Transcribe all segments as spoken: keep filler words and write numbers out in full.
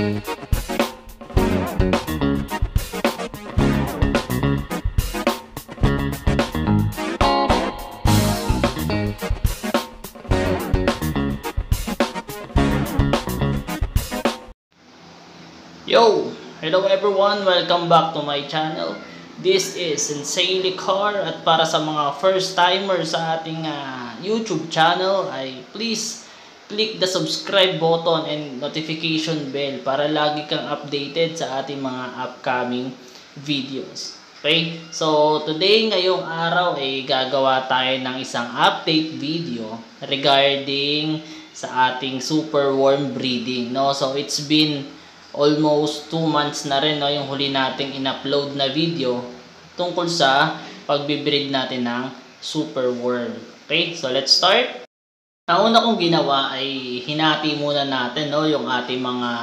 Yo! Hello everyone! Welcome back to my channel. This is Insanely Car, at para sa mga first timer sa ating uh, YouTube channel ay please click the subscribe button and notification bell para lagi kang updated sa ating mga upcoming videos. Okay? So today, ngayong araw ay gagawa tayo ng isang update video regarding sa ating Superworm Breeding, no? So it's been almost two months na rin, no, yung huli nating in-upload na video tungkol sa pagbe-breed natin ng superworm. Okay, so let's start. Ang una kong ginawa ay hinati muna natin, no, yung ating mga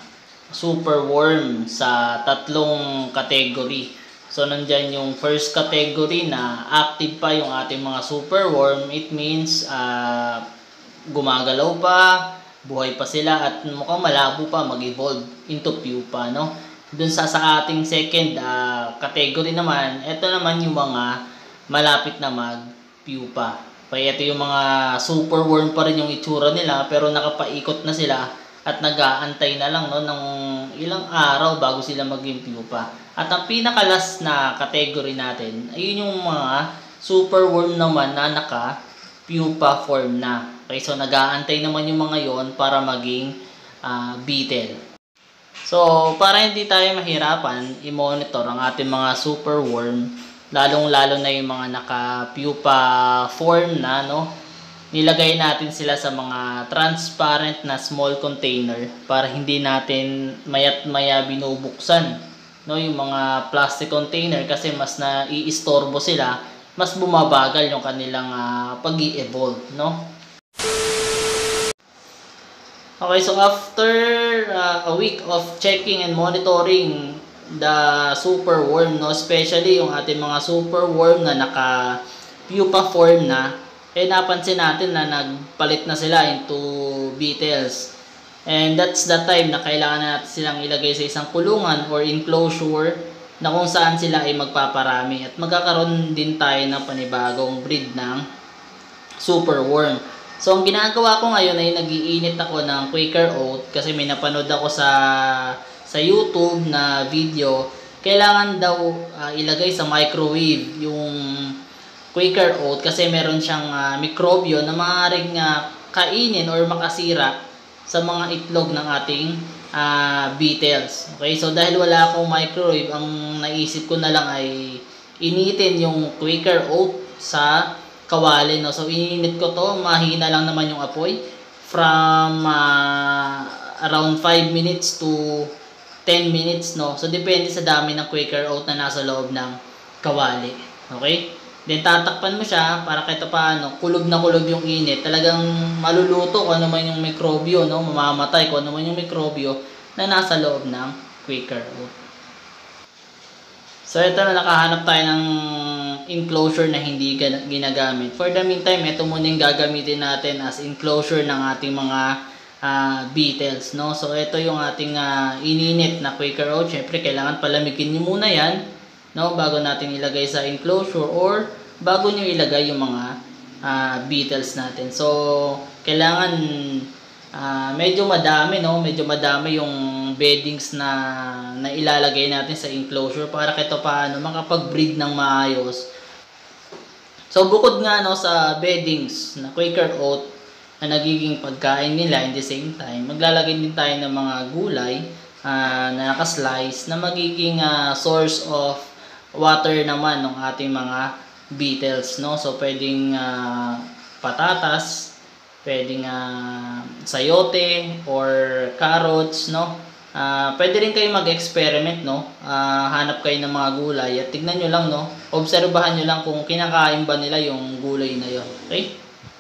superworm sa tatlong category. So nandyan yung first category na active pa yung ating mga superworm. It means uh, gumagalaw pa, buhay pa sila, at mukhang malabo pa mag-evolve into pupa, no? Dun sa sa ating second uh, category naman, ito naman yung mga malapit na mag-pupa. Kaya ito yung mga superworm pa rin yung itsura nila, pero nakapaikot na sila at nag-aantay na lang, no, ng ilang araw bago sila maging pupa. At ang pinakalas na category natin, ayun yung mga superworm naman na naka-pupa form na. Okay, so nag-aantay naman yung mga yon para maging uh, beetle. So, para hindi tayo mahirapan i-monitor ang ating mga superworm, lalong-lalo na yung mga naka-pupa form na, no, nilagay natin sila sa mga transparent na small container para hindi natin mayat maya binubuksan, no, yung mga plastic container, kasi mas naiistorbo sila, mas bumabagal yung kanilang uh, pag-i-evolve, no? Okay, so after uh, a week of checking and monitoring the superworm, no, especially yung ating mga superworm na naka-pupa form na, eh napansin natin na nagpalit na sila into beetles. And that's the time na kailangan natin silang ilagay sa isang kulungan or enclosure na kung saan sila ay magpaparami. At magkakaroon din tayo ng panibagong breed ng superworm. So, ang ginagawa ko ngayon ay nag-iinit ako ng Quaker Oat kasi may napanood ako sa sa YouTube na video. Kailangan daw uh, ilagay sa microwave yung Quaker Oat kasi meron siyang uh, mikrobyo na maaaring uh, kainin or makasira sa mga itlog ng ating uh, beetles. Okay, so dahil wala akong microwave, ang naisip ko na lang ay initin yung Quaker Oat sa kawali, no. So ininit ko to, mahina lang naman yung apoy, from uh, around five minutes to ten minutes, no. So depende sa dami ng Quaker Oat na nasa loob ng kawali. Okay? Then tatakpan mo siya para kahit paano kulob na kulob yung init. Talagang maluluto kung ano man yung mikrobyo, no. Mamamatay kung ano man yung mikrobyo na nasa loob ng Quaker Oat. So ito na, nakahanap tayo ng enclosure na hindi ginagamit. For the meantime, ito muna yung gagamitin natin as enclosure ng ating mga uh, beetles, no. So ito yung ating uh, ininit na Quaker Oat. Syempre kailangan palamigin niyo muna yan, no, bago natin ilagay sa enclosure or bago niyo ilagay yung mga uh, beetles natin. So kailangan uh, medyo madami, no, medyo madami yung beddings na, na ilalagay natin sa enclosure para kahit paano makapag-breed ng maayos. So bukod nga, no, sa beddings na Quaker Oat na nagiging pagkain nila, in the same time maglalagay din tayo ng mga gulay uh, na nakaslice na magiging uh, source of water naman ng ating mga beetles, no. So pwedeng uh, patatas, pwedeng uh, sayote or carrots, no. Uh, pwede rin kayo mag-experiment, no. Uh, hanap kayo ng mga gulay at tignan nyo lang, no. Obserbahan nyo lang kung kinakain ba nila yung gulay na yun. Okay?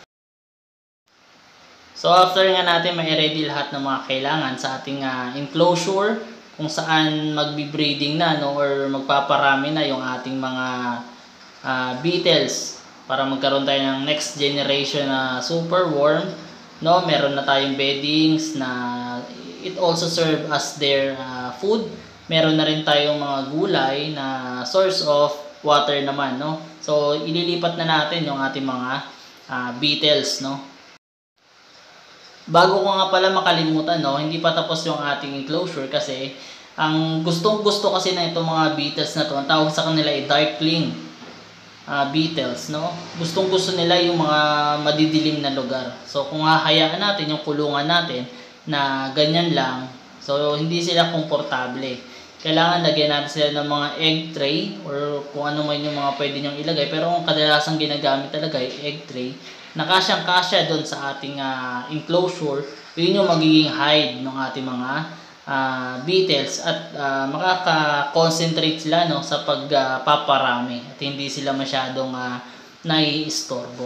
So after nga natin ma-ready lahat ng mga kailangan sa ating uh, enclosure kung saan magbi-breeding na, no, or magpaparami na yung ating mga uh, beetles para magkaroon tayo ng next generation na superworm, no. Meron na tayong beddings na it also serve as their uh, food. Meron na rin tayong mga gulay na source of water naman, no? So ililipat na natin yung ating mga uh, beetles, no? Bago ko nga pala makalimutan, no, hindi pa tapos yung ating enclosure kasi ang gustong gusto kasi na itong mga beetles na to, ang tawag sa kanila ay darkling uh, beetles, no? Gustong gusto nila yung mga madidilim na lugar. So kung hahayaan natin yung kulungan natin na ganyan lang, so hindi sila komportable. Kailangan lagyan natin sila ng mga egg tray or kung ano man yung mga pwede nyong ilagay. Pero ang kadalasang ginagamit talaga ay egg tray na kasyang-kasya doon sa ating uh, enclosure. Yun yung magiging hide ng ating mga uh, beetles at uh, makaka-concentrate sila, no, sa pagpaparami uh, at hindi sila masyadong uh, naiistorbo.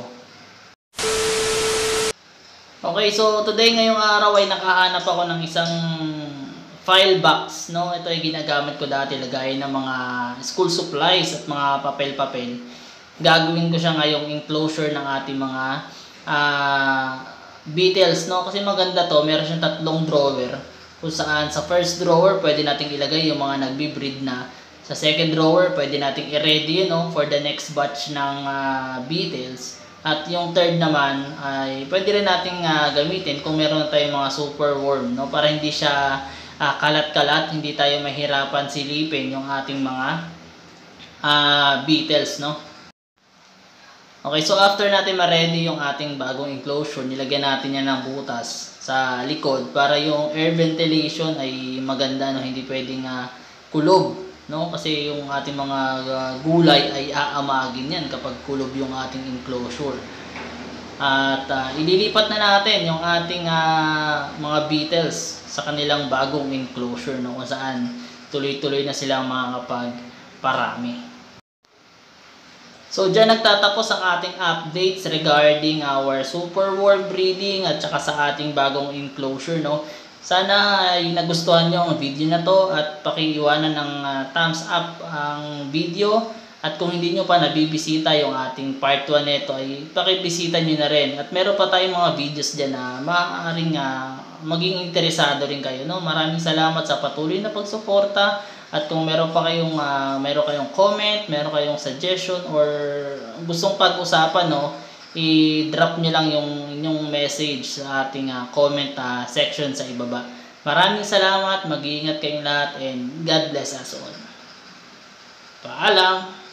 Okay, so today ngayong araw ay nakahanap ako ng isang file box, no? Ito ay ginagamit ko dati lagay ng mga school supplies at mga papel-papel. Gagawin ko siya ngayong enclosure ng ating mga uh, beetles, no? Kasi maganda to, meron siyang tatlong drawer kung saan sa first drawer pwede nating ilagay yung mga nagbi-breed na. Sa second drawer pwede nating i-ready, no, for the next batch ng uh, beetles. At yung third naman ay pwede rin nating uh, gamitin kung meron na tayong mga superworm, no, para hindi siya uh, kalat-kalat, hindi tayo mahirapan silipin yung ating mga uh, beetles, no. Okay, so after natin ma-ready yung ating bagong enclosure, nilagyan natin yan ng butas sa likod para yung air ventilation ay maganda, no, hindi pwedeng uh, kulob, no, kasi yung ating mga uh, gulay ay aamagin yan kapag kulob yung ating enclosure. At uh, ililipat na natin yung ating uh, mga beetles sa kanilang bagong enclosure, no, kung saan tuloy-tuloy na silang makakapagparami. So dyan nagtatapos ang ating updates regarding our superworm breeding at saka sa ating bagong enclosure, no. Sana ay nagustuhan nyo ang video na to at pakiiwanan ng uh, thumbs up ang video. At kung hindi nyo pa nabibisita yung ating part one nito ay pakibisita nyo na rin. At meron pa tayong mga videos dyan na maaaring uh, maging interesado rin kayo, no. Maraming salamat sa patuloy na pagsuporta. At kung meron pa kayong uh, meron kayong comment, meron kayong suggestion or gustong pag-usapan, no, i-drop nyo lang yung inyong message sa ating uh, comment uh, section sa ibaba. Maraming salamat, mag-iingat kayong lahat, and God bless us all. Paalam!